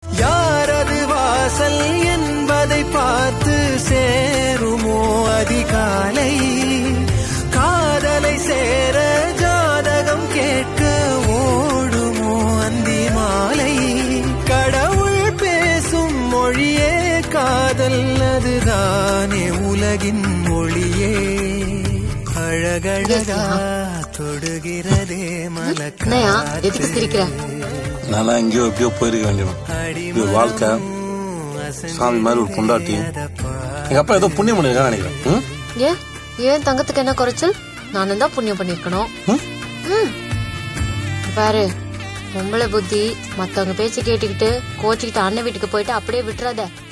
யாரது வாசல் என்பதை பார்த்து சேருமோ அதிகாலை, காதலை சேர ஜாதகம் கேட்க ஓடுமோ அந்தி மாலை. கடவுள் பேசும் மொழியே காதல், அதுதானே உலகின் மொழியே. அழகழகா தொடுகிறதே மலக்காற்று. நானா எங்கேயோ எப்படியோ போயிருக்க வேண்டியவன். இது வாழ்க்கை. சாமி மாதிரி ஒரு பொண்டாட்டி. எங்க அப்பா ஏதோ புண்ணியம் பண்ணிருக்கான்னு நினைக்கிறேன். ஏன் தங்கத்துக்கு என்ன குறைச்சல்? நானும் தான் புண்ணியம் பண்ணிருக்கணும். பாரு, பொம்பளை புத்தி மத்தவங்க பேச்சு கேட்டுக்கிட்டு கோச்சுக்கிட்டு அண்ணன் வீட்டுக்கு போயிட்டு அப்படியே விட்டுறாத.